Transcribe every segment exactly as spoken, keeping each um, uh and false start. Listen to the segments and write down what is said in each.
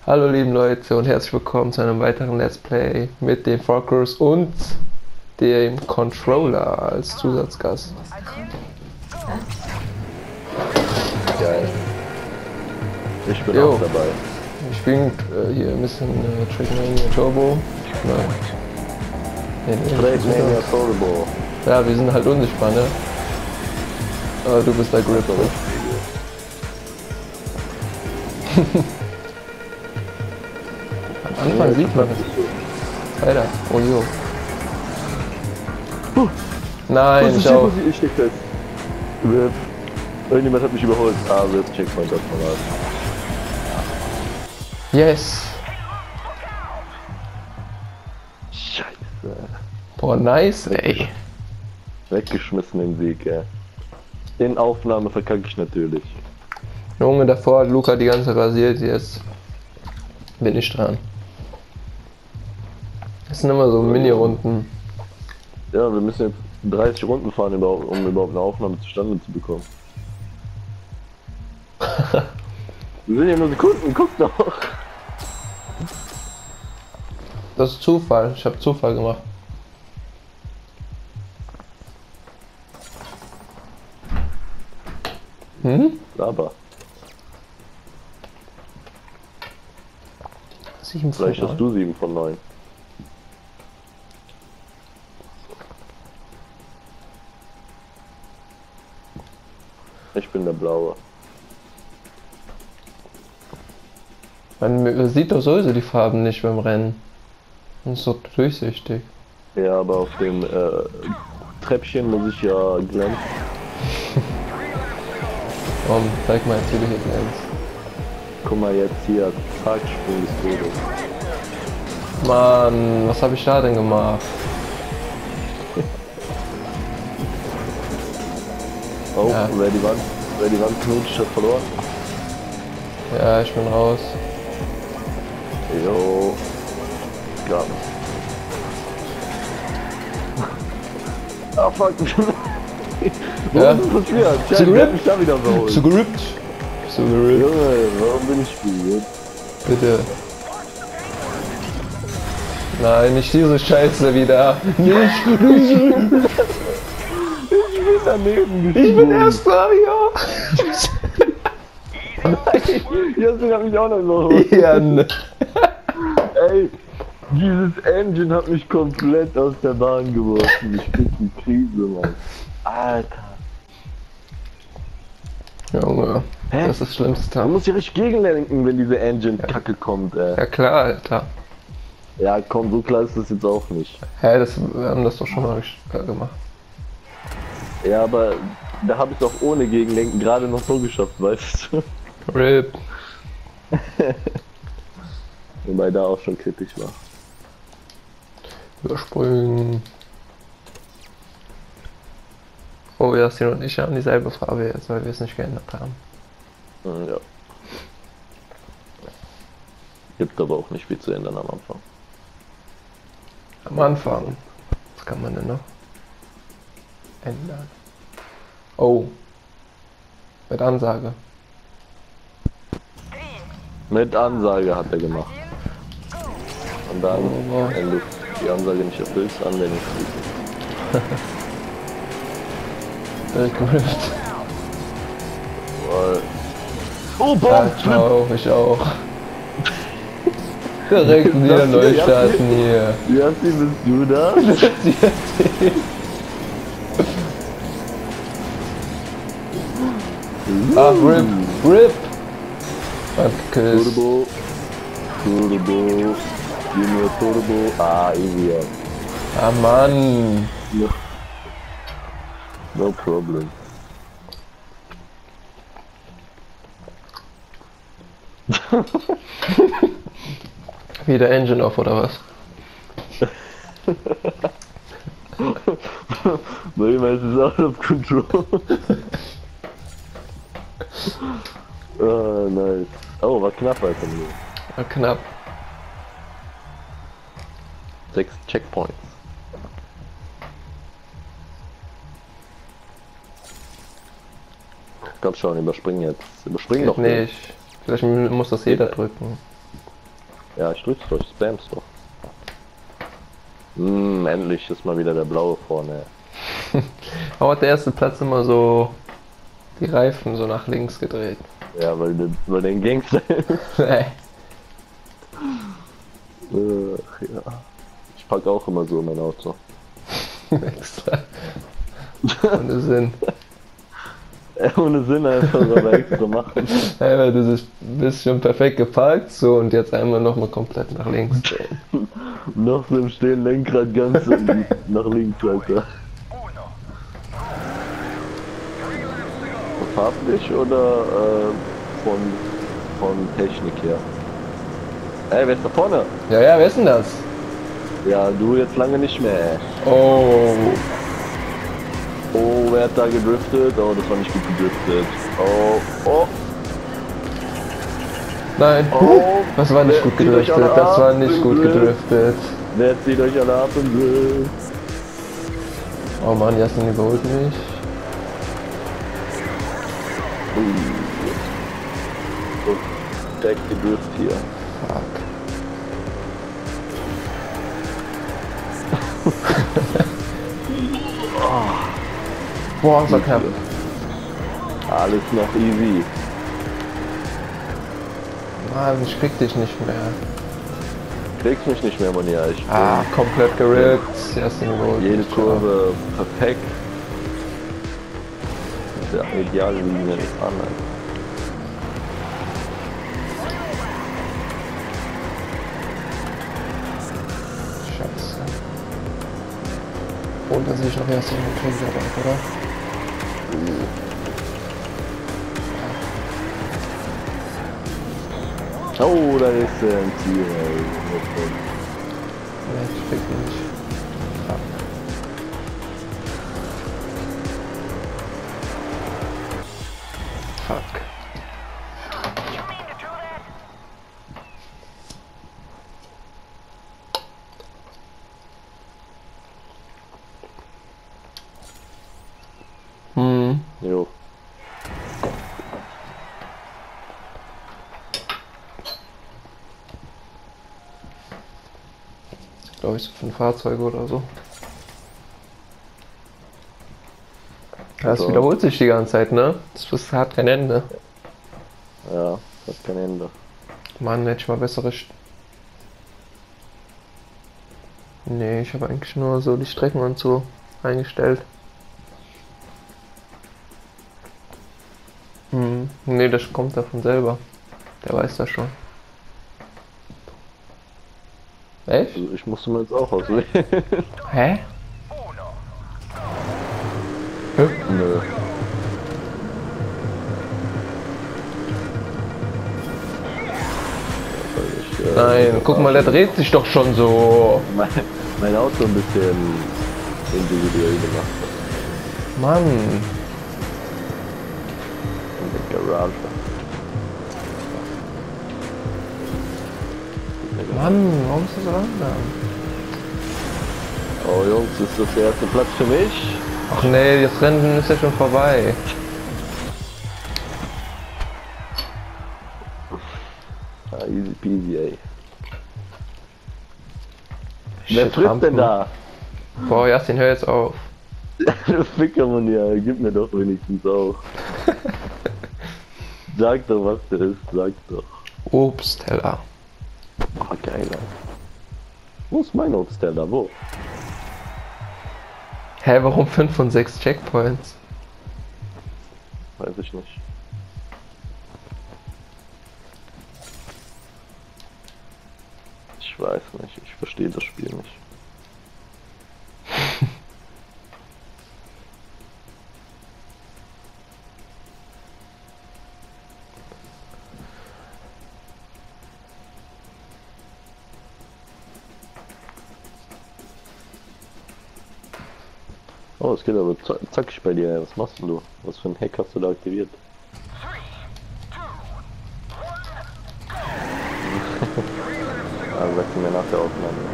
Hallo lieben Leute und herzlich willkommen zu einem weiteren Let's Play mit den Frogers und dem Controller als Zusatzgast. Geil. Ich bin Jo. auch dabei. Ich bin äh, hier ein bisschen äh, Trackmania Turbo. Nein. Nee, nee, Trackmania Turbo. Ja, wir sind halt unsichtbar, ne? Aber du bist der Grip. Am Anfang sieht man es. Alter, oh jo. Huh. Nein, ich auch. Ich steck fest. Rip. Irgendjemand hat mich überholt. Ah, Rip, Checkpoint das mal. Yes. Scheiße. Boah, nice, ey. Weggeschmissen den Sieg, ey. In Aufnahme verkacke ich natürlich. Junge, davor hat Luca die ganze rasiert, jetzt bin ich dran. Das sind immer so Mini-Runden. Ja, wir müssen jetzt dreißig Runden fahren, um überhaupt eine Aufnahme zustande zu bekommen. Wir sind ja nur Sekunden, guck doch! Das ist Zufall, ich habe Zufall gemacht. Hm? Aber. sieben von Vielleicht hast du sieben von neun. Ich bin der Blaue. Man sieht doch sowieso die Farben nicht beim Rennen. Das ist so durchsichtig. Ja, aber auf dem äh, Treppchen muss ich ja glänzen. Komm, zeig mal jetzt, wie du hier glänzt. Guck mal jetzt hier, Tagsprung des Todes. Mann, was habe ich da denn gemacht? Oh, Ja. wer die Wand, wer die Wand knutscht, hat verloren. Ja, ich bin raus. Jo. Klar. Ah fuck. Wo Ja. ist das passiert? Zu Scheiße, gerippt? ich da wieder verholt. Zu gerippt. Zu gerippt. Junge, warum bin ich gut? Bitte. Nein, nicht diese Scheiße wieder. Nicht, nicht. Ich bin daneben gesprungen. Ich bin erster, ja. Justin hat mich auch noch überholt. Jan. Ey, dieses Engine hat mich komplett aus der Bahn geworfen. Ich krieg die Krise, Mann. Alter. Junge, Hä? das ist das Schlimmste. Man muss hier richtig gegenlenken, wenn diese Engine-Kacke kommt, ey. Ja klar, Alter. Ja, komm, so klar ist das jetzt auch nicht. Hä, das, wir haben das doch schon mal äh, gemacht. Ja, aber da habe ich es auch ohne Gegenlenken gerade noch so geschafft, weißt du? Rip. Wobei da auch schon kritisch war. Überspringen. Oh, Justin und ich haben dieselbe Farbe jetzt, weil wir es nicht geändert haben. Hm, ja. Gibt aber auch nicht viel zu ändern am Anfang. Am Anfang. Was kann man denn noch ändern? Oh. Mit Ansage. Mit Ansage hat er gemacht. Und dann, Oh. wenn du die Ansage nicht erfüllst, Anwendung schließen. Gerippt. Weil... Oh, Ja, Bomb! ich auch, ich auch. Direkt wieder neu starten hier. Jassi, bist du da? Ach, Rip, Rip! Abgeküsst. Turbo. Turbo. Junior Turbo. Ah, easy. Ah, Mann! No, no problem. Wieder Engine off oder was? Bei ihm ist es out of control. Ah, nice. Oh, war knapp, Alter. War knapp. Sechs Checkpoints. Komm schon, überspringen jetzt. Überspringen doch nicht. Vielleicht muss das jeder drücken. Ja, ich drück's doch, ich spam's doch. Hm, endlich ist mal wieder der blaue vorne. Aber der erste Platz immer so die Reifen so nach links gedreht. Ja, weil du weil den Gangster Nee. Ach, ja. Ich pack auch immer so in mein Auto. Extra. Ohne Sinn. Ohne Sinn einfach aber extra machen. Ja, weil du bist schon perfekt geparkt, so und jetzt einmal nochmal komplett nach links drehen. Noch so im stehen Lenkrad ganz nach links, Alter. Farblich oder äh, von, von Technik her? Ey, wer ist da vorne? Ja, ja, wer ist denn das? Ja, du jetzt lange nicht mehr, ey. Oh. Oh, wer hat da gedriftet? Oh, das war nicht gut gedriftet. Oh, oh. Nein. Oh, das war nicht wer gut zieht euch gedriftet. alle Das war ab nicht im gut Drift? gedriftet. Wer zieht euch alle ab im Drift? Oh Mann, Jasmin überholt mich. So, direkt gedrift hier. Fuck. Boah, das war knapp. Alles noch easy. Mann, ich krieg dich nicht mehr. Kriegst mich nicht mehr, Mann, ja. Ich Ah, komplett gerippt. Jasmin überholt jede mich. Kurve perfekt. Der ideale Linie gefahren, Alter. Scheiße. Und dass ich noch erst in den Krieg dabei, oder? Oh, da ist er ein Ziel, ey. Nee, ich krieg ihn nicht. Fuck. Fuck. Hm. Jo. Glaube ich, so fünf Fahrzeuge oder so. Das So. wiederholt sich die ganze Zeit, ne? Das hat kein Ende. Ja, hat kein Ende. Mann, hätte ich mal bessere. St nee, ich habe eigentlich nur so die Strecken und so eingestellt. Hm, nee, das kommt davon selber. Der weiß das schon. Echt? Also ich musste mir jetzt auch auswählen. Hä? Nö. Ich, äh, Nein, guck mal, der dreht sich doch schon so. Mein, mein Auto ein bisschen individuell gemacht. Mann. In der Garage. Mann, warum ist das so langsam? Oh Jungs, ist das der erste Platz für mich? Ach nee, das Rennen ist ja schon vorbei. Ah, easy peasy, ey. Shit, Wer frisst Rampen. denn da? Boah, Jasmin, hör jetzt auf. Du Ficker, Mann, ja, gib mir doch wenigstens auch. Sag doch, was der ist, sag doch. Obstteller. Oh, geil, Alter. Wo ist mein Obstteller? Wo? Hä, warum fünf von sechs Checkpoints? Weiß ich nicht. Ich weiß nicht, ich verstehe das Spiel nicht. Oh, es geht aber zack- zackig bei dir. Was machst denn du? Was für ein Hack hast du da aktiviert? Also sagst du mir nach der Aufnahme.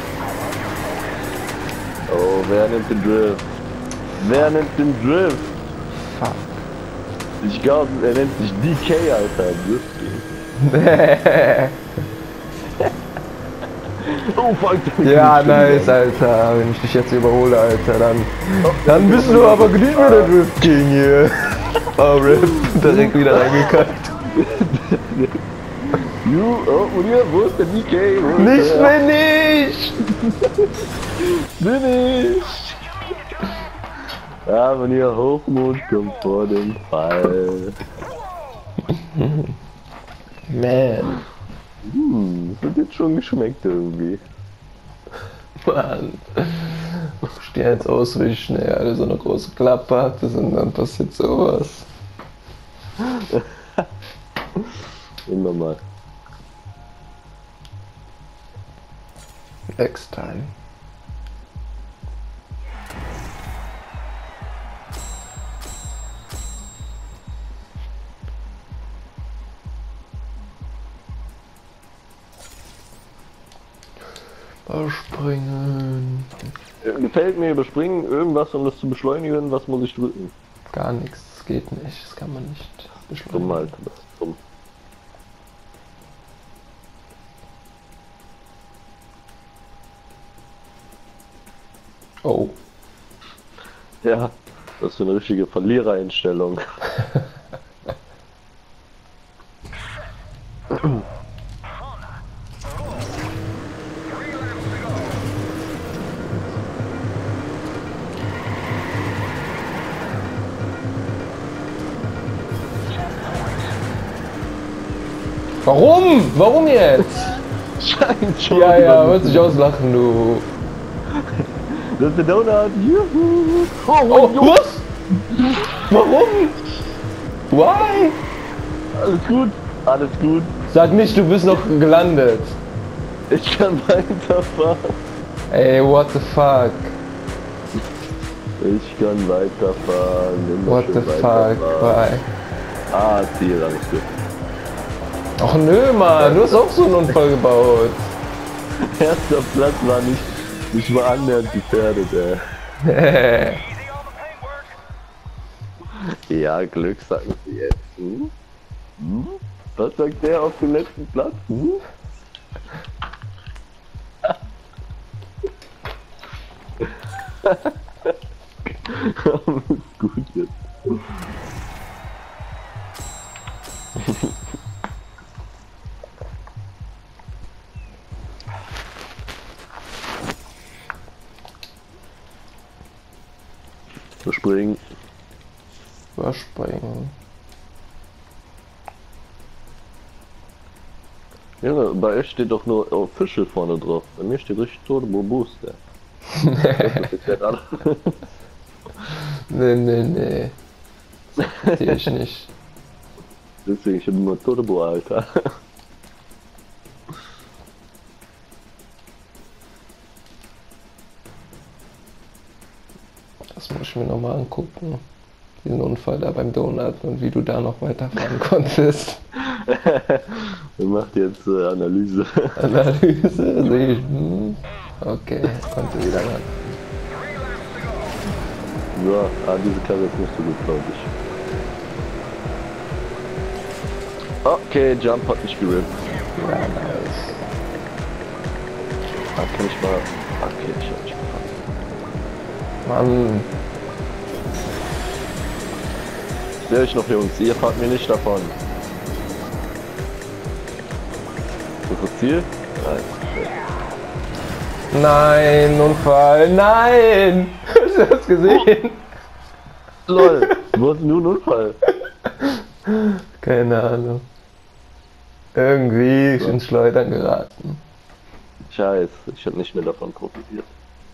Oh, wer nimmt den Drift? Wer nimmt den Drift? fuck? Ich glaube, er nennt sich D K, Alter. Nee. Oh fuck. Ja, nice, Alter. Wenn ich dich jetzt überhole, Alter, dann... Dann bist du aber nicht mehr der Rift King hier. Oh, Rift. Direkt wieder reingekackt. You, oh, Uriah, wo ist der D K? Wo ist Nicht, der? wenn nicht! Bin ich! Ja, wenn ihr Hochmut kommt vor dem Fall. Man. Hm, das hat jetzt schon geschmeckt irgendwie. Mann. Stern auswischen, ey, alle so eine große Klappe hatte und dann passiert sowas. Immer mal. Next time. Überspringen. Gefällt mir überspringen, irgendwas, um das zu beschleunigen, was muss ich drücken? Gar nichts, das geht nicht, das kann man nicht beschleunigen. Dumm, Alter, das ist dumm. Oh. Ja, das ist so eine richtige Verlierereinstellung. Warum? Warum jetzt? Scheint schon. Ja, ja, wird sich auslachen, du. Das ist der Donut. Juhu. Oh, Oh, oh, was? Warum? Why? alles gut, alles gut. Sag nicht, du bist noch gelandet. Ich kann weiterfahren. Ey, what the fuck? Ich kann weiterfahren. Immer What schön the fuck? weiterfahren. Why? Ah, Ziel, alles gut. Ach nö, Mann, du hast auch so einen Unfall gebaut. Erster Platz war nicht, nicht mal annähernd gefährdet, ey. Ja, Glück sagen sie jetzt. Hm? Hm? Was sagt der auf dem letzten Platz? Hm? Ist gut jetzt. Überspringen. Überspringen. Junge, bei euch steht doch nur oh, Fische vorne drauf. Bei mir steht richtig Turbo Booster. Nee, nee, nee. Das verstehe ich nicht. Deswegen, ich habe immer Turbo, Alter. Das muss ich mir nochmal angucken. Diesen Unfall da beim Donut und wie du da noch weiterfahren konntest. Er macht jetzt äh, Analyse. Analyse, sehe ich. Hm. Okay, konnte wieder ran. So, ah, diese Karre ist nicht so gut, glaube ich. Okay, Jump hat mich gerippt. Ja, nice. Ah, kann ich mal... Okay, ich hab nicht gefahren. Mann, Sehe ich noch, Jungs, ihr fahrt mir nicht davon. Ist das das Ziel? Nein. nein, Unfall, nein! Hast du das gesehen? LOL, wo ist nur ein Unfall? Keine Ahnung. Irgendwie So. ins Schleudern geraten. Scheiße, ich hab nicht mehr davon profitiert.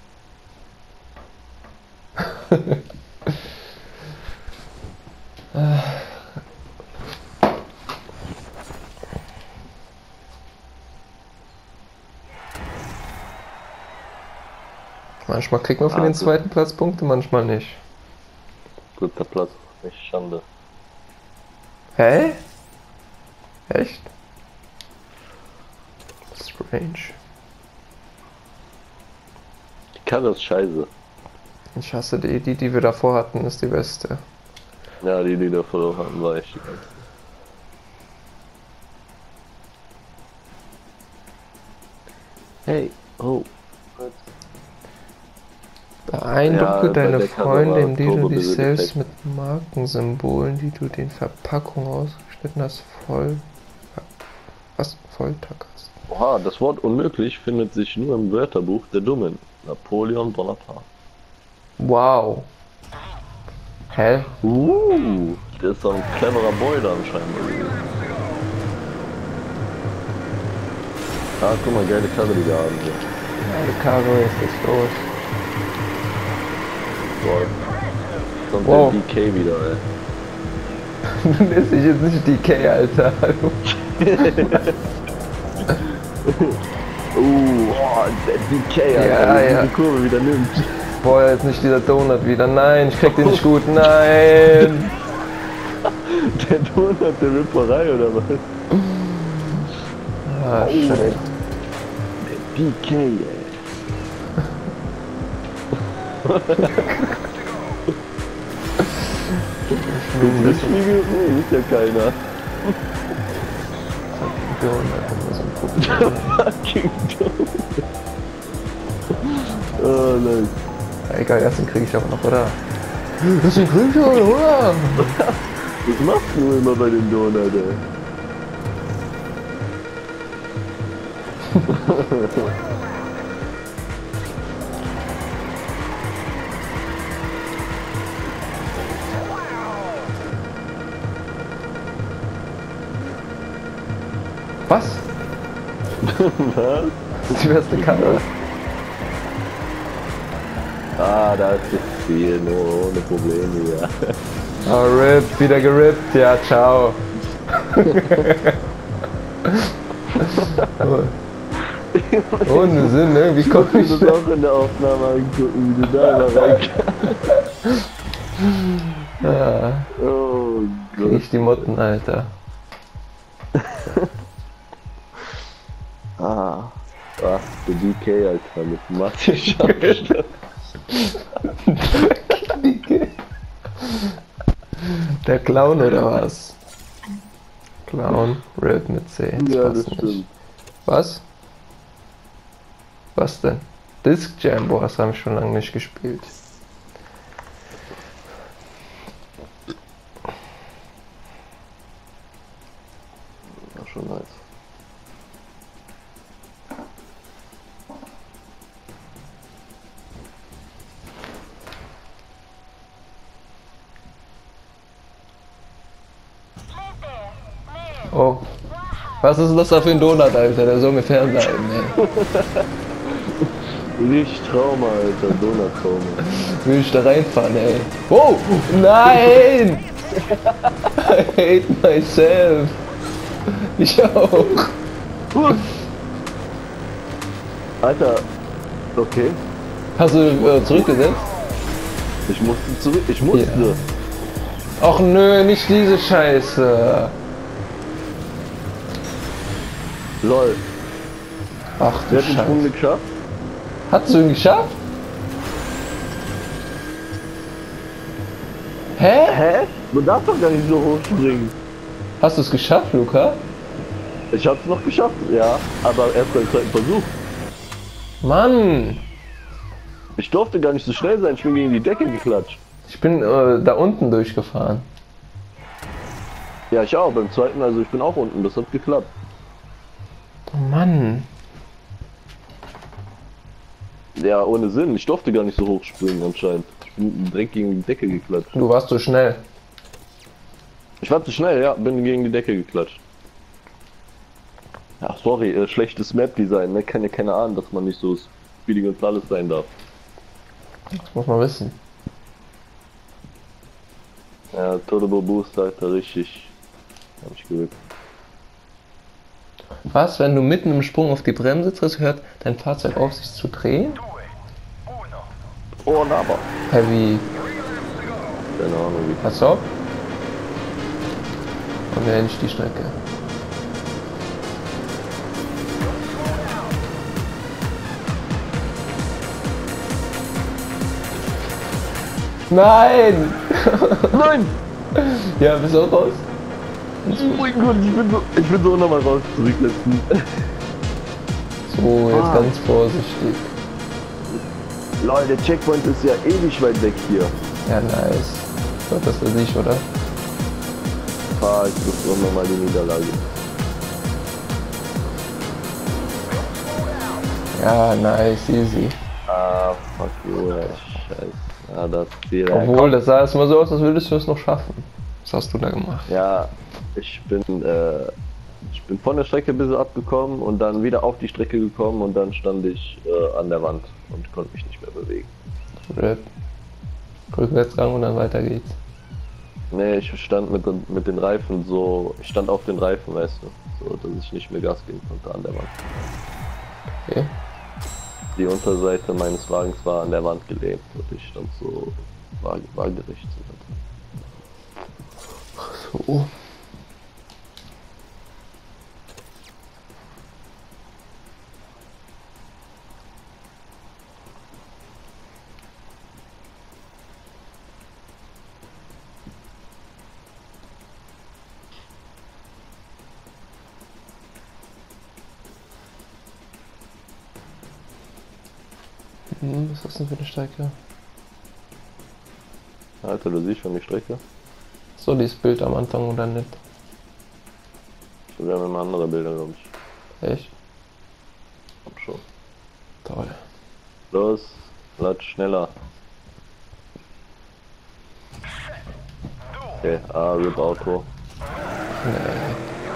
Manchmal kriegt man für Ah, den gut. zweiten Platz Punkte, manchmal nicht. Guter Platz, nicht Schande. Hä? Echt? Strange. Die Karre ist scheiße. Ich hasse die, die, die wir davor hatten, ist die beste. Ja, die, die da verloren hatten, war echt geil. Hey, oh. Beeindrucke Ja, bei deine der Kamera Freunde, indem du dich Turbo-Effekt. selbst mit Markensymbolen, die du den Verpackungen ausgeschnitten hast, voll... Was? Volltackerst. Oha, das Wort unmöglich findet sich nur im Wörterbuch der Dummen. Napoleon Bonaparte. Wow. Hä? Uh, der ist doch ein cleverer Boy da anscheinend gewesen. Ah, guck mal, geile Karre, die wir haben hier. Eine Karre ist jetzt los. Boah. Kommt Wow. der D K wieder, ey. Du nennst dich jetzt nicht D K, Alter. Hallo. Uh, oh, der D K, Alter, Ja, der ja. die Kurve wieder nimmt. Boah, jetzt nicht dieser Donut wieder. Nein, ich krieg den nicht gut. Nein. Der Donut der Ripperei, oder was? Ah, scheiße. Der D K, ey. Das ist nee, ist ja keiner. Donut, das ist ein Problem. Fucking Donut. Oh, nice. Egal, ersten krieg ich auch noch, oder? Das ist ein krieg ich auch noch, oder? Was machst du immer bei den Donut, ey? Was? Was? Das ist die beste Karre. Ah, da ist das Ziel, nur ohne Probleme, ja. Oh, rip, wieder gerippt, ja, ciao. Ohne Sinn, ne? Wie komm ich Ich muss auch in der Aufnahme angucken, wie du da immer reinkommst. da? Oh Krieg Gott. ich die Motten, Alter. Ah, ah, der D K, Alter, mit massiv Abstand. Der Clown oder was? Clown, Rip mit C. Ja, passt das nicht. stimmt. Was? Was denn? Disc Jam, boah, das haben wir schon lange nicht gespielt. War schon nice. Oh. Was ist das da für ein Donut, Alter? Der soll mir fernbleiben, ey. Nicht Trauma, Alter, Donut-Trauma. Will ich da reinfahren, ey. Oh! Nein! I hate myself. Ich auch. Alter, okay. Hast du äh, zurückgesetzt? Ich musste zurück, ich musste. Ja. Och nö, nicht diese Scheiße. Lol. Ach du Wer hat den Sprung Scheiße. nicht geschafft? Hast du ihn geschafft? Hä? Hä? Man darf doch gar nicht so hoch springen. Hast du es geschafft, Luca? Ich hab's noch geschafft, ja, aber erst beim zweiten Versuch. Mann! Ich durfte gar nicht so schnell sein, ich bin gegen die Decke geklatscht. Ich bin äh, da unten durchgefahren. Ja, ich auch, beim zweiten, also ich bin auch unten, das hat geklappt. Oh Mann! Ja, ohne Sinn, ich durfte gar nicht so hoch springen anscheinend. Ich bin direkt gegen die Decke geklatscht. Du warst so schnell. Ich war zu schnell, ja, bin gegen die Decke geklatscht. Ja, sorry, äh, schlechtes Map-Design, ne? Kann ja keiner ahnen, dass man nicht so speedy und alles sein darf. Das muss man wissen. Ja, Turbo Boost, Alter, richtig. Hab ich gewirkt. Was, wenn du mitten im Sprung auf die Bremse trittst, hört dein Fahrzeug auf, sich zu drehen? Oh, aber. Heavy. Keine Ahnung, wie. Pass auf. Und wir endlich die Strecke. Nein! Nein! Ja, bist du auch raus? Oh mein Gott, ich bin so, ich bin so nochmal raus zurücksetzen. So, jetzt Ah. ganz vorsichtig. Leute, der Checkpoint ist ja ewig weit weg hier. Ja, nice. Ich glaube, das für sich, oder? Fahr, ich muss doch nochmal die Niederlage. Ja, nice, easy. Ah, fuck you, ja, scheiße. Ah, das Ziel. Obwohl, das sah erstmal so aus, als würdest du es noch schaffen. Was hast du da gemacht? Ja, ich bin, äh, ich bin von der Strecke ein bisschen abgekommen und dann wieder auf die Strecke gekommen und dann stand ich äh, an der Wand und konnte mich nicht mehr bewegen. Rip. Rückwärts ran und dann weiter geht's. Nee, ich stand mit, den- mit den Reifen so, ich stand auf den Reifen, weißt du, so, dass ich nicht mehr Gas geben konnte an der Wand. Okay. Die Unterseite meines Wagens war an der Wand gelehnt und ich stand so waag- waagerecht. So. Hm, was ist das denn für eine Strecke? Alter, du siehst schon die Strecke? So, dieses Bild am Anfang oder nicht? Wir haben immer andere Bilder, glaube ich. Echt? Komm schon. Toll. Los, latsch schneller. Okay, ah, Rip Auto. Nee.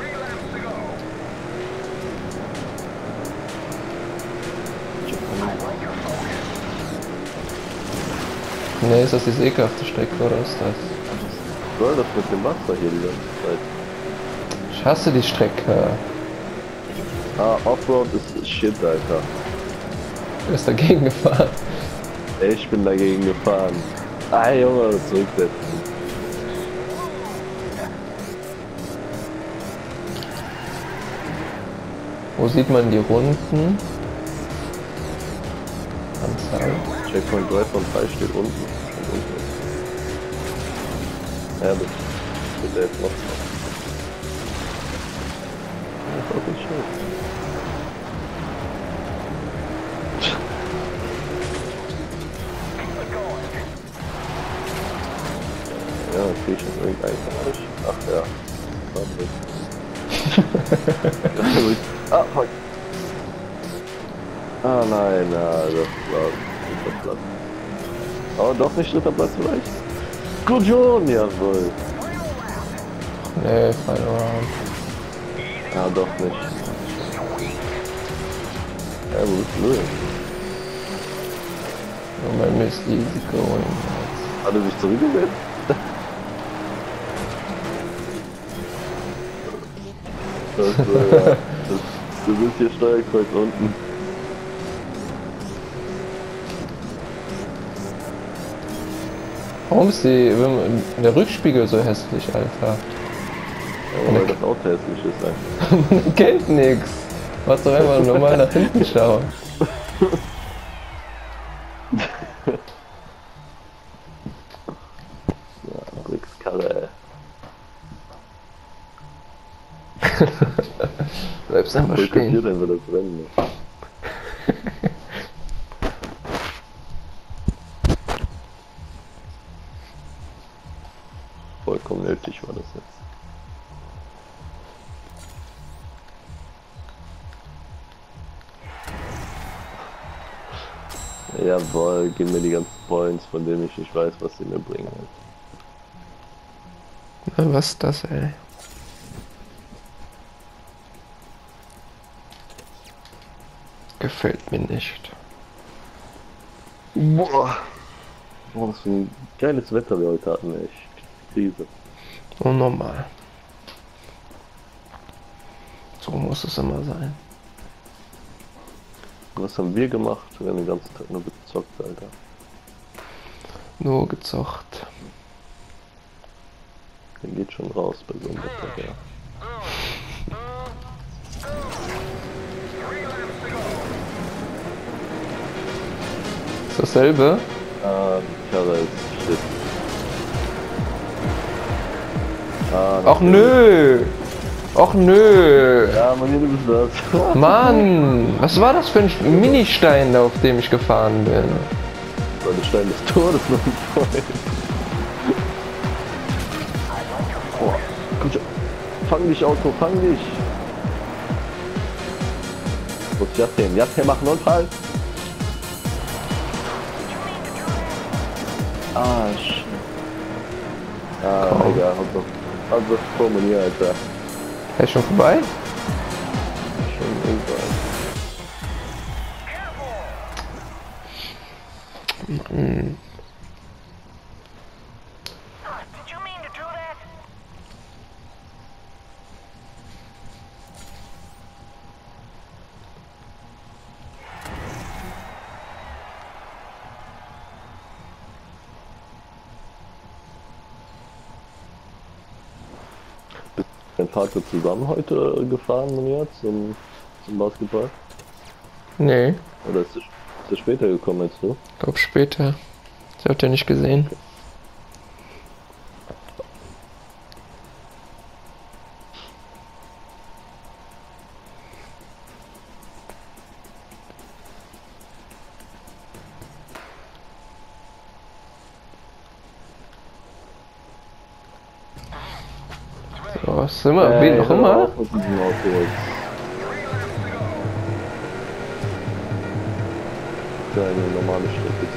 Nee, ist das diese ekelhafte Strecke oder ist das? Was soll das mit dem Wasser hier die ganze Zeit? Ich hasse die Strecke. Ah, Offroad ist shit, Alter. Wer ist dagegen gefahren? Ich bin dagegen gefahren. Ah, Junge, zurücksetzen. Wo sieht man die Runden? Anzahl. Checkpoint drei von drei steht unten. Steht unten. Ja, bitte. Bitte jetzt noch. Das ist nicht schön. Ja, okay, ich hab irgendeinen Arsch. Ach ja. Warte. Ah, fuck. Ah nein, na, das war dritter Platz. Aber doch nicht dritter Platz vielleicht? Gut schon, jawohl. Nee, Final Round. Ah, doch nicht. Ja, wo bist du denn? Und bei mir ist easy going. Hat er sich zurückgesetzt? Das, äh, ja, das, du bist hier Steuerkreuz unten. Warum ist die, der Rückspiegel so hässlich, Alter? Ja, weil das Auto hässlich ist einfach. Man kennt nix. Mach doch einfach normal nach hinten schauen. Ja, Brickskarre. Bleibst einfach Wo könnt ihr stehen. denn für das Rennen? Vollkommen nötig war das jetzt. Jawohl, gib mir die ganzen Points, von denen ich nicht weiß, was sie mir bringen. Na, was ist das, ey? Gefällt mir nicht. Boah. Oh, was für ein geiles Wetter wir heute hatten, echt. Krise. Unnormal. So muss es immer sein. Was haben wir gemacht? Wir haben den ganzen Tag nur gezockt, Alter. Nur gezockt. Der geht schon raus bei so einem Wetter, ja. Ist dasselbe? Ah, die Karre ist shit. Ah, Ach nö! Ach nö! ja, man, du bist das. Mann! Was war das für ein Ministein, da auf dem ich gefahren bin? So ein Stein des Todes noch nicht voll. Boah, komm schon. Fang dich, Auto, fang dich! Wo ist Jatem? Jatem, mach Notfall! Arsch! Ah, Komm. egal, hab doch. Hab doch formuliert, Alter. Er ist schon vorbei? Schon irgendwann. Mhm. Did you mean to do that? Dein Vater zusammen heute gefahren, Monier, zum, zum Basketball? Nee, Oder ist er, ist er später gekommen als du? glaub später. Das habt ihr nicht gesehen. So, was sind wir? Wie noch hör immer? auf mit diesem Auto jetzt. Eine normale Strecke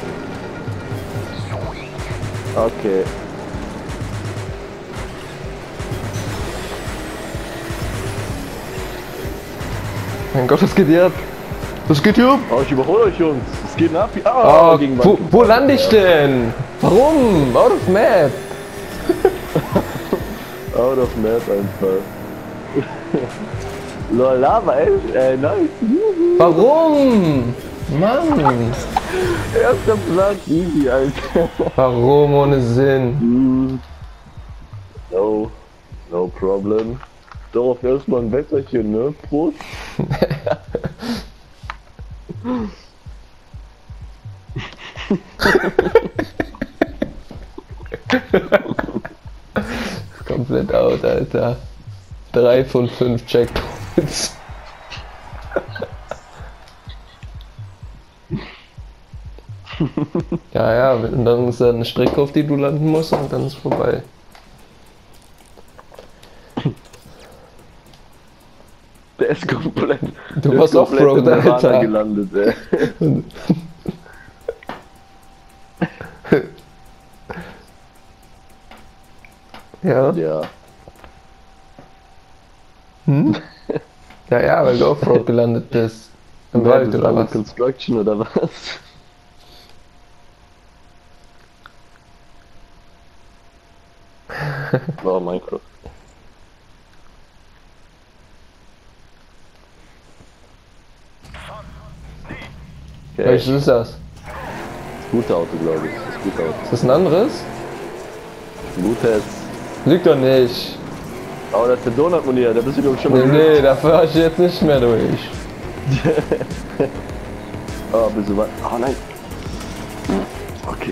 zu. Okay. Mein Gott, was geht hier ab? Was geht hier ab? Oh, ich überhole euch, Jungs. Es geht ab. Ah, Oh, gegen wo, Wand. wo lande ich denn? Warum? Out of map. Out of map einfach. Lol, Lava, echt? Äh, nice. Warum? Mann. Erster Platz, easy, Alter. Warum ohne Sinn? No, no problem. Darauf erstmal ein Wetterchen, ne? Prost. Komplett out, Alter. Drei von fünf Checkpoints. Ja, ja, und dann ist da eine Strecke, auf die du landen musst und dann ist vorbei. Der ist komplett. Du der warst ist komplett Offroad, in Nirvana Alter. gelandet, ey. Ja? Ja. Hm? Ja, ja, weil du Offroad gelandet bist. Im Wer Wald ist oder under was? Construction oder was? War Minecraft. Okay. Welches ist das? Das gute Auto, glaube ich. Das gute Auto. Ist das ein anderes? Ein gutes. Liegt doch nicht. Oh, das ist der Donut-Monier, da bist du, glaube ich, schon Nee, mal nee, da fahr ich jetzt nicht mehr durch. Oh, bist du weit? Oh nein. Okay.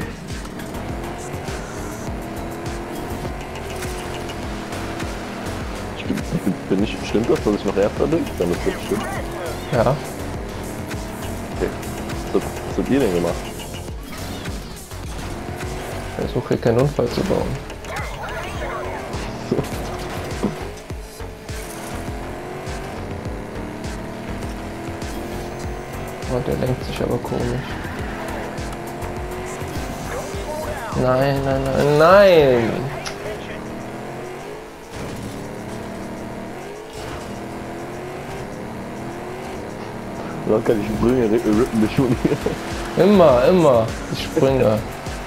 Ich bin, bin, bin nicht, stimmt das, dass ich noch Erster bin? Wenn das wirklich stimmt. Ja. Okay. Was, was habt ihr denn gemacht? Ich versuche hier keinen Unfall zu bauen. Oh, der lenkt sich aber komisch. Nein, nein, nein, nein! Locker die Sprünge rippen mich schon hier. Immer, immer. Ich springe.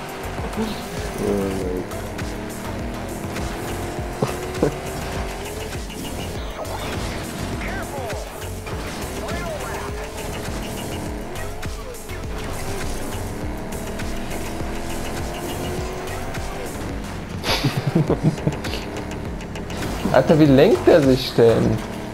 Alter, wie lenkt er sich denn?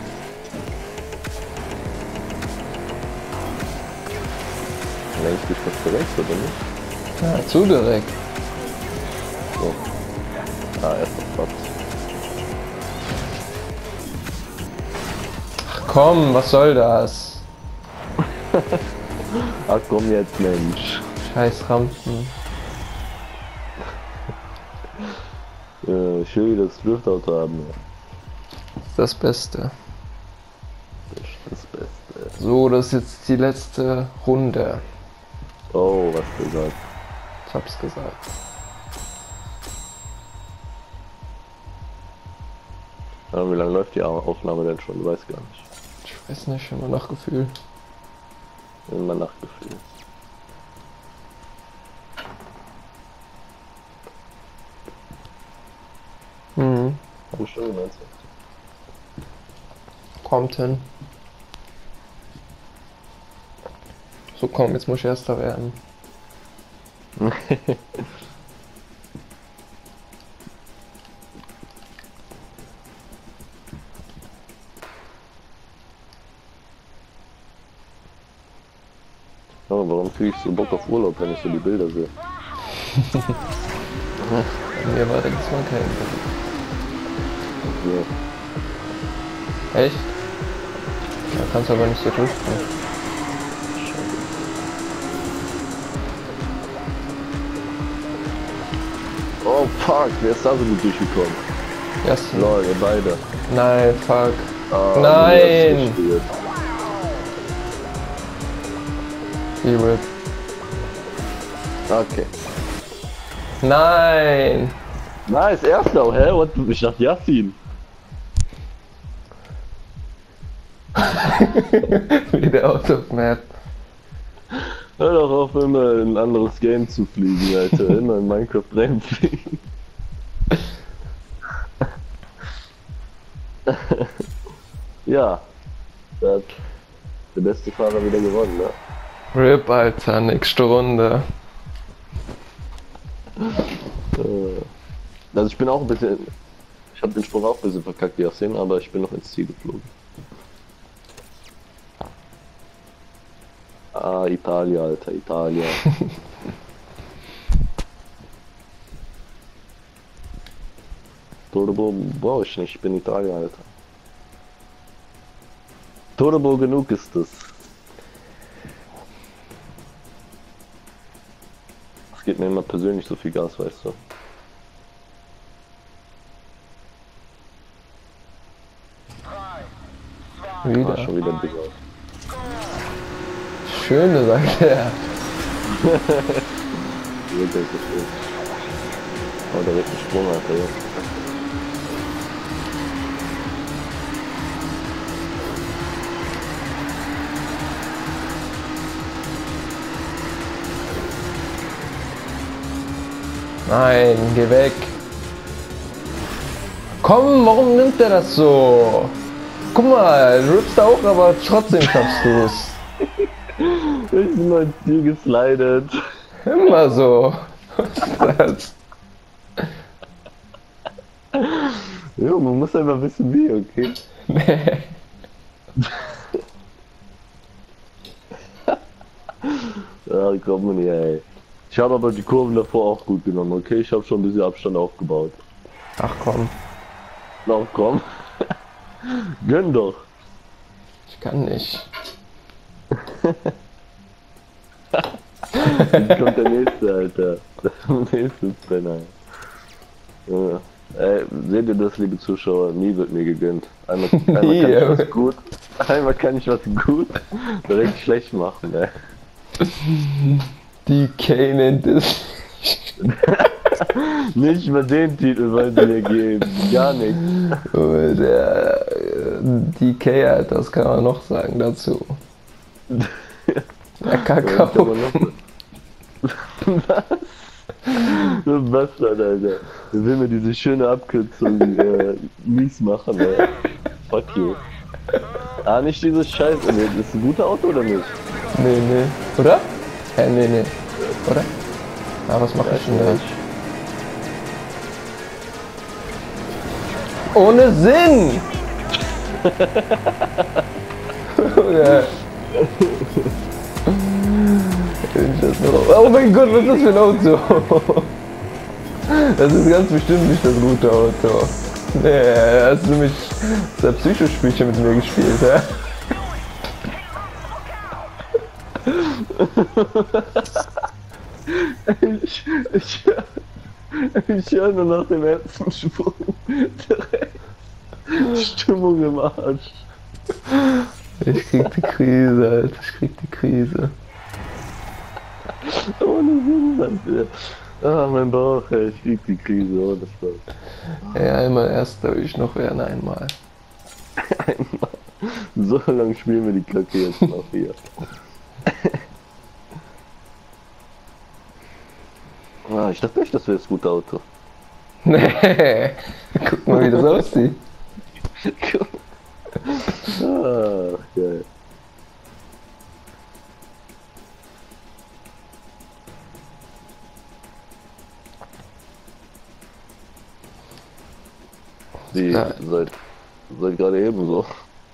Längst dich was direkt, oder nicht? Ja, zu direkt. So. Ah, erster Platz. komm, was soll das? Ach komm jetzt, Mensch. Scheiß Rampen. Ja, ich will wieder das Driftauto haben. Ja. Das ist das Beste. Das ist das Beste. So, das ist jetzt die letzte Runde. Oh, was gesagt. Ich hab's gesagt. Ja, wie lange läuft die Aufnahme denn schon? Du weißt gar nicht. Ich weiß nicht, immer nach Gefühl. Immer nach Gefühl. Mhm. Eine Stunde meinst Kommt hin. So, komm, jetzt muss ich Erster werden. du? Ja, warum kriege ich so Bock auf Urlaub, wenn ich so die Bilder sehe? Mir war da diesmal kein. Ja. Echt? Da kannst du aber nicht so drücken. Oh fuck, wer ist da so gut durchgekommen? Ersten. Lol, ihr beide. Nein, fuck. Ah, Nein! du hast Die Rip. Okay. Nein! Nice, erster, hä? What? Ich dachte Yassin. Wieder out of map. Hör doch auf, immer in ein anderes Game zu fliegen, Alter. Immer in Minecraft reinfliegen. Ja. Da hat der beste Fahrer wieder gewonnen, ne? Rip, Alter, nächste Runde. Äh, Also ich bin auch ein bisschen... Ich habe den Sprung auch ein bisschen verkackt, wie aussehen, aber ich bin noch ins Ziel geflogen. Ah, Italia, Alter, Italia. Turbo brauche ich nicht, ich bin Italia, Alter. Turbo genug ist es. Es geht mir immer persönlich so viel Gas, weißt du. Ah, Wieder. schon wieder big aus. Schöne, sagt er. Wirklich so schön. Oh, der richtige Sprung, Alter, ja. Nein, geh weg. Komm, warum nimmt er das so? Guck mal, du rippst auch, aber trotzdem schaffst du's. Ich bin mal ins Ziel geslidet. Immer so. Was ist das? Ja, man muss einfach wissen wie, okay? Nee. Ja, komm man hier, ey. Ich habe aber die Kurven davor auch gut genommen, okay? Ich habe schon ein bisschen Abstand aufgebaut. Ach komm, Na komm. Gönn doch. ich kann nicht. Jetzt kommt der nächste, Alter. Der nächste Spanner. Ja. Ey, seht ihr das, liebe Zuschauer? Nie wird mir gegönnt. Einmal, einmal kann ich was gut, einmal kann ich was gut, direkt schlecht machen, ey. Die K nennt es. Nicht mal den Titel wollen sie mir geben. Gar nichts. Der D K, Alter, das kann man noch sagen dazu. Der Kakao. Was? Du Bastard, Alter. Der will mir diese schöne Abkürzung äh, mies machen, ey. Fuck you. Ah, nicht dieses Scheiß. Nee, ist ein guter Auto oder nicht? Nee, nee. Oder? Hä, nee, nee. Oder? Ah, was mach ich denn da? Ohne Sinn! Ja. Oh mein Gott, was ist das für ein Auto? Das ist ganz bestimmt nicht das gute Auto. Nee, hast du mich das Psychospielchen mit mir gespielt, hä? Ich, ich, ich höre nur nach dem ersten Sprung direkt Stimmung im Arsch. Ich krieg die Krise, Alter. Ich krieg die Krise. Ohne Sinn, Alter. Ah, mein Bauch, ey, ich krieg die Krise, ohne Spaß. Ey, einmal erst darf ich noch werden, einmal. Einmal. So lange spielen wir die Kacke jetzt noch hier. Ah, ich dachte echt, das wäre das gute Auto. Nee. Guck mal, wie das aussieht. Ah, geil. Die Ja. seit, seit gerade eben so.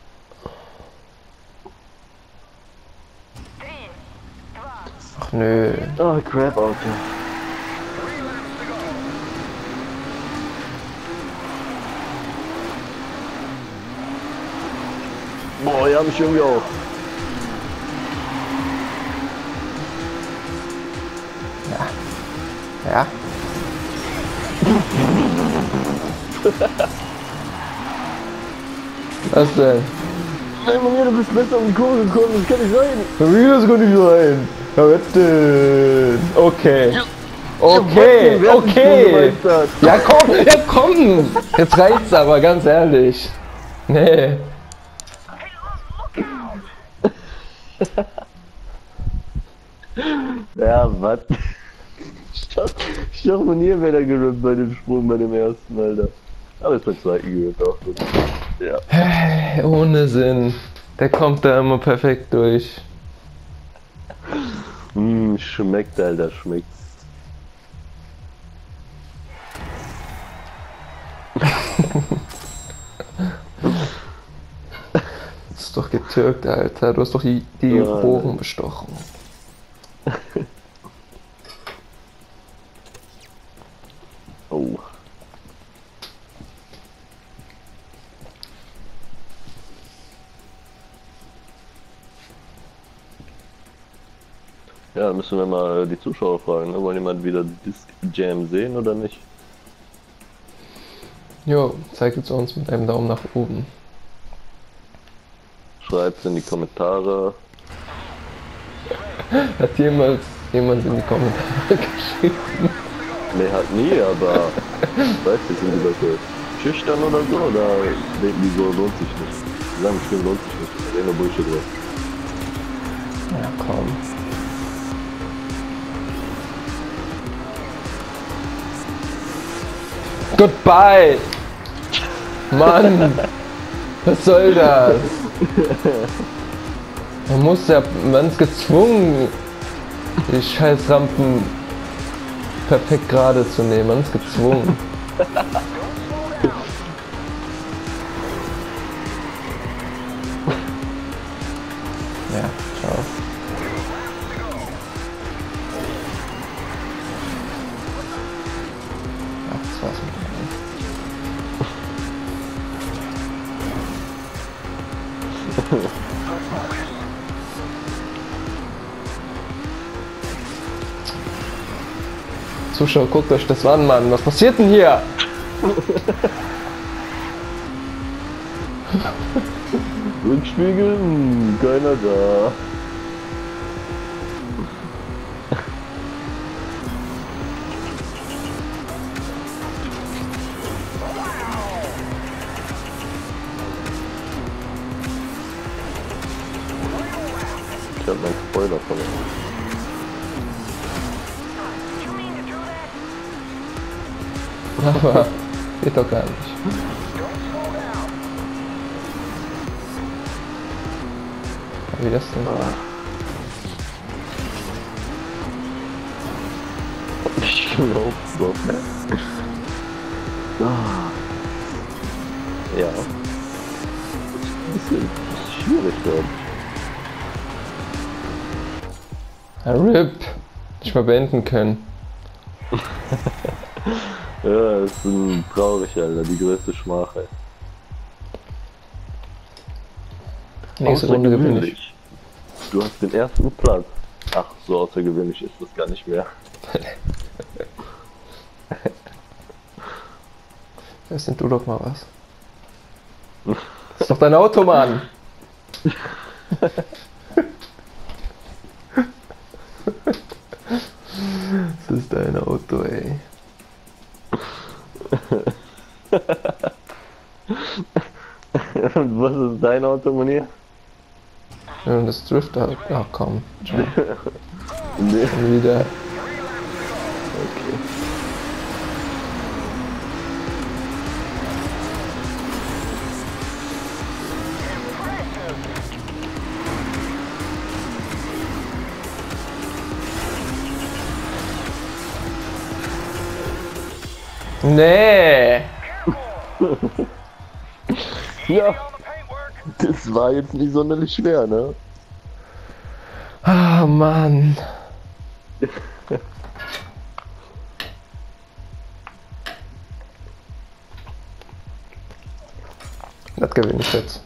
Ach nö. Ah, Crap, Auto. Boah, ja, mich irgendwie auch. Ja. Was denn? Nein, Mann, du bist besser um die Kurve gekommen, das kann nicht sein. Wie, das kann nicht sein. Ja, was denn? Okay. Okay, Ja, okay. gemeistert. Ja komm, ja komm. Jetzt reicht's aber, ganz ehrlich. Nee. Ja, was? Ich dachte, ich dachte man hier wäre der gerippt bei dem Sprung bei dem ersten, Alter. Aber ist beim zweiten gerippt auch gut. Ja. Hey, ohne Sinn. Der kommt da immer perfekt durch. Mmm, schmeckt, Alter, schmeckt. Das ist doch getürkt, Alter. Du hast doch die, die Ja. Rohren bestochen. Oh. Ja, müssen wir mal die Zuschauer fragen, ne? Wollen jemand wieder Disc Jam sehen oder nicht? Jo, zeig es uns mit einem Daumen nach oben. Schreibt in die Kommentare. Hat jemals jemand in die Kommentare geschrieben? Ne, halt nie, aber ich weiß nicht, sind die Leute schüchtern oder so, oder denken die so, lohnt sich nicht. Die sagen bestimmt, lohnt sich nicht. Da reden wir Bullshit drauf. Ja, komm. Goodbye! Mann! Was soll das? Man muss ja, man ist gezwungen, die scheiß Rampen perfekt gerade zu nehmen. Man ist gezwungen. Ja, ciao. Ach, das war's mit dem. Zuschauer, guckt euch das an, Mann. Was passiert denn hier? Rückspiegel? Hm, keiner da. Ich hab meinen Spoiler verloren. Did you mean to do that? Aber geht doch gar nicht. Wie das denn? Ich glaub so. Ah. Ja. Das ist ein bisschen schwierig, glaube ich. Ja, R I P. Nicht mal beenden können. Ja, das ist ein traurig, Alter. Die größte Schmach, ey. Nächste Runde gewinne ich. Außergewöhnlich. Du hast den ersten Platz. Ach, so außergewöhnlich ist das gar nicht mehr. Jetzt nimm du doch mal was. Das ist doch dein Auto, Mann! Das ist dein Auto, ey. Und was ist dein Auto, Monier? Ja, das Drifter halt. Ach komm. Schon Nee. wieder. Okay. Nee! Ja, das war jetzt nicht sonderlich schwer, ne? Ah, Mann. Das gewinne ich jetzt.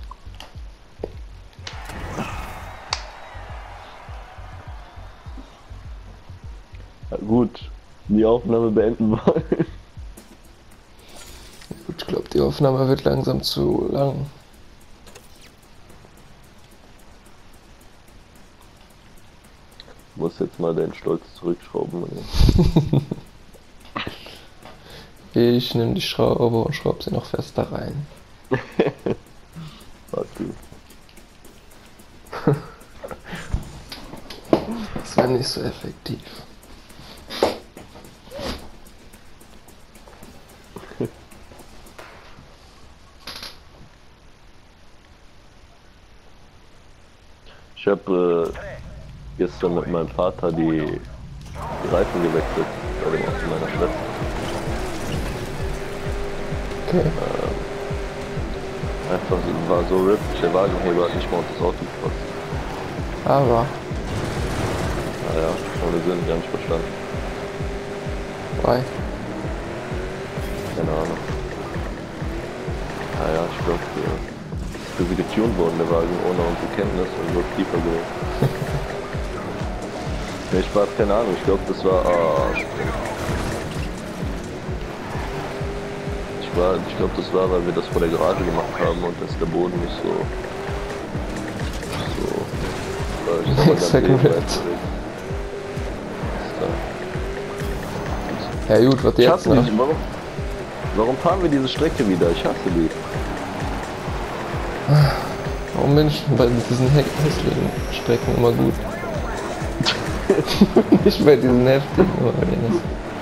Na gut, die Aufnahme beenden wollen. Gut, ich glaube, die Aufnahme wird langsam zu lang. Du musst jetzt mal deinen Stolz zurückschrauben. Oder? Ich nehme die Schraube und schraube sie noch fester rein. Warte. Das wäre nicht so effektiv. Ich habe äh, gestern mit meinem Vater die, die Reifen gewechselt bei dem Auto meiner Schwester. Okay. Einfach so, war so ripped, der Wagenheber hat nicht mal unter das Auto gepasst. Aber, Naja, ohne Sinn, gar nicht verstanden. why? Keine Ahnung. Naja, ich glaube, für sie getuned worden, der Wagen, ohne unsere Kenntnis und wird tiefer gelegt. Nee, ich war, keine Ahnung, ich glaube, das war, ah, ich war, ich glaube, das war, weil wir das vor der Garage gemacht haben und dass der Boden nicht so, so, äh, ich sag mal, ganz Second eben Rate. So. Ja gut, was Ich jetzt, hasse ne? die, warum, warum fahren wir diese Strecke wieder? Ich hasse die. Warum bin ich bei diesen hä- hässlichen Strecken immer gut? Nicht bei diesen heftigen, aber bei denen ist-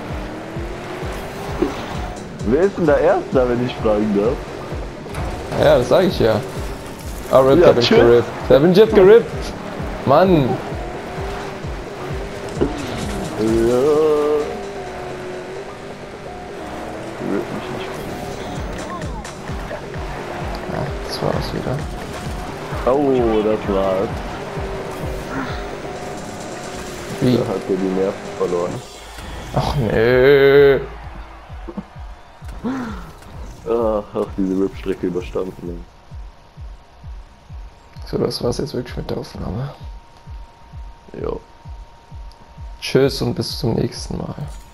Wer ist denn der Erste, wenn ich fragen darf? Ja, das sage ich ja. Ah, Rip, Ja, da bin ich tschüss. gerippt. Da bin ich jetzt gerippt. Mann. Ja. Rip mich nicht. Ja, das war's wieder. Oh, das war's. Wie? Da hat er die Nerven verloren. Ach nee. Ach, auch diese Rip-Strecke überstanden. So, das war's jetzt wirklich mit der Aufnahme. Jo. Tschüss und bis zum nächsten Mal.